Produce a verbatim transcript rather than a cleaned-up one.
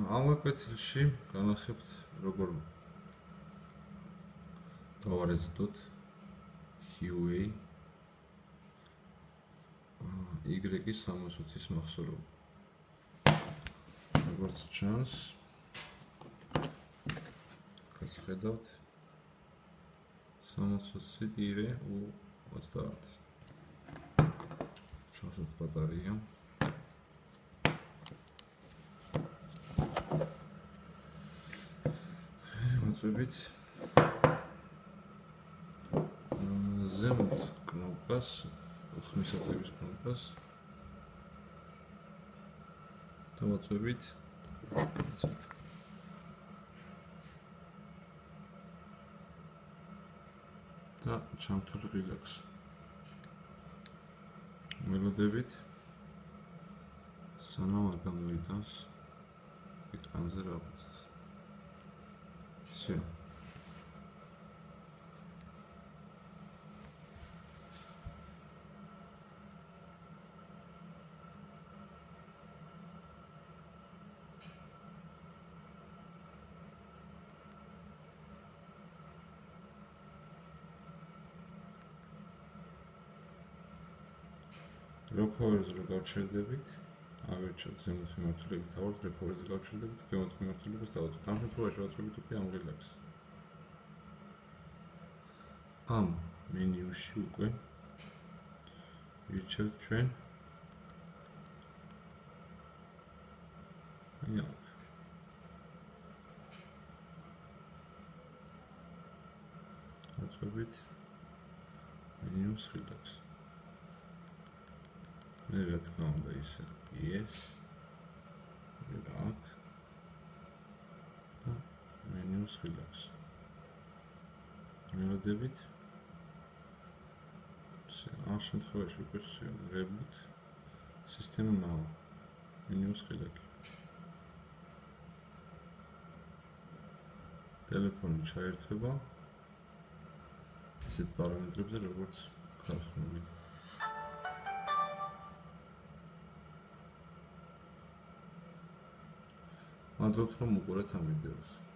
ამ გაკვეთილში განახებთ როგორ დავარეზიდოთ Huawei Y-ის სამას ოცის მახსოვრობა. როგორც ჩანს, გასხედავთ სამას ოცი U ოცდაათი. შევსვათ ბატარეა. ვაწვევით ზემოთ კნოპკას, ხმისაწვევის კნოპკას და ვაწვევით და ჩამთვლი ღილაკს. ველოდებით სანამ არ გამოიტანს ეკრანზე რაღაცას. всё. Recovery-ს რო გავჩერდებით, ავერჩოთ ზემოთ მიმართულებით ავართ, recovery-ს გავჩერდებით, ქვემოთ მიმართულებას დავუწყოთ. ამ შემთხვევაში ვაწვევით უკვე ამ ღილაკს. ამ მენიუში უკვე ვირჩევთ ჩვენ აი აქ. ვაწვევით მენიუს ღილაკს. მე რა თქმა უნდა ისე yes აქ და მენიუს ღილაკს. ველოდებით ამ შემთხვევაში უკვე ვღებთ სისტემა მავა მენიუს ღილაკი. ტელეფონი ჩაერთვება ისეთ პარამეტრებზე როგორც ხარხმული. მადლობთ რომ უყურეთ ამ ვიდეოს.